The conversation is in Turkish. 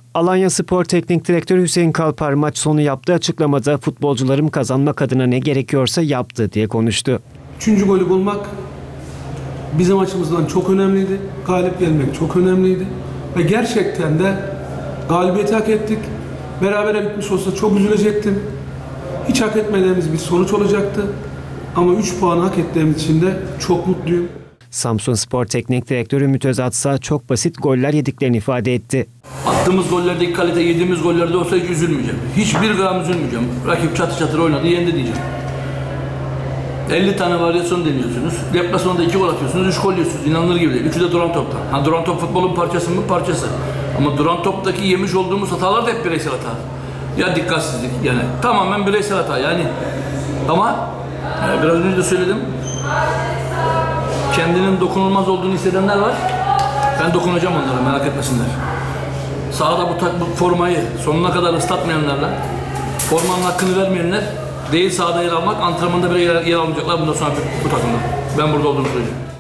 Alanya Spor Teknik Direktörü Hüseyin Kalpar maç sonu yaptığı açıklamada futbolcularım kazanmak adına ne gerekiyorsa yaptı diye konuştu. 3. golü bulmak bizim açımızdan çok önemliydi. Galip gelmek çok önemliydi. Ve gerçekten de galibiyeti hak ettik. Berabere bitmiş olsa çok üzülecektim. Hiç hak etmediğimiz bir sonuç olacaktı. Ama 3 puanı hak ettiğimiz için de çok mutluyum. Samsunspor Teknik Direktörü Ümit Özatsa çok basit goller yediklerini ifade etti. Attığımız gollerdeki kalite, yediğimiz gollerde olsa hiç üzülmeyeceğim. Hiçbir gram üzülmeyeceğim. Rakip çatır çatır oynadı, yendi diyeceğim. 50 tane varyasyon deniyorsunuz. Deplasmanda 2 gol atıyorsunuz, 3 gol yiyorsunuz. İnanılır gibi değil. 3'ü de duran toptan. Ha, duran top futbolun parçası mı? Parçası. Ama duran toptaki yemiş olduğumuz hatalar da hep bireysel hata. Ya dikkatsizlik yani. Tamamen bireysel hata yani. Ama biraz önce de söyledim. Kendinin dokunulmaz olduğunu hissedenler var. Ben dokunacağım onlara, merak etmesinler. Sahada bu formayı sonuna kadar ıslatmayanlarla, formanın hakkını vermeyenler değil sahada yer almak, antrenmanda bile yer almayacaklar bundan sonra bu takımda. Ben burada olduğumu söyleyeceğim.